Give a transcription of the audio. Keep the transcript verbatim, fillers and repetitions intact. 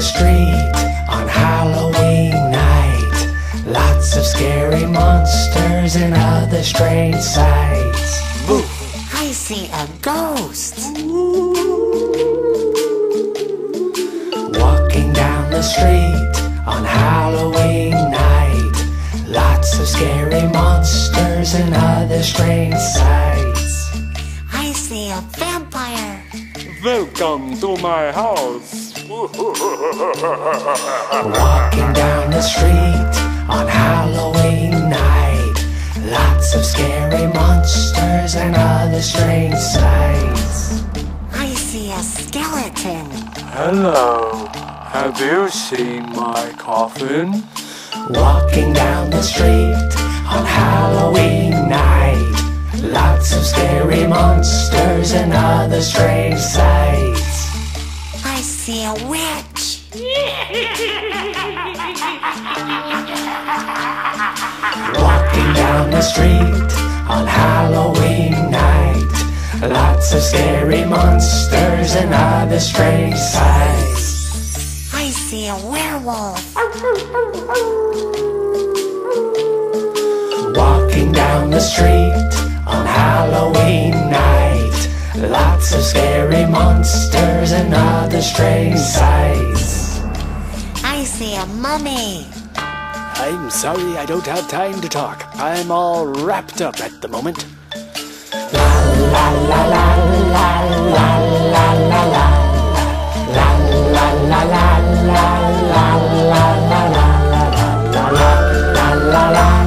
street on Halloween night. Lots of scary monsters and other strange sights. Boo! I see a ghost. Walking down the street on Halloween night. Lots of scary monsters and other strange sights. I see a vampire. Welcome to my house. Walking down the street on Halloween night. Lots of scary monsters and other strange sights. I see a skeleton. Hello. Have you seen my coffin? Walking down the street on Halloween night. Lots of scary monsters and other strange sights. I see a witch. Walking down the street on Halloween night. Lots of scary monsters and other strange sights. I see a werewolf. Walking down the street on Halloween night. Lots of scary monsters and other strange sights. I see a mummy. I'm sorry I don't have time to talk. I'm all wrapped up at the moment. La la la la la la la la la. La la la la la la la la la la la la la la.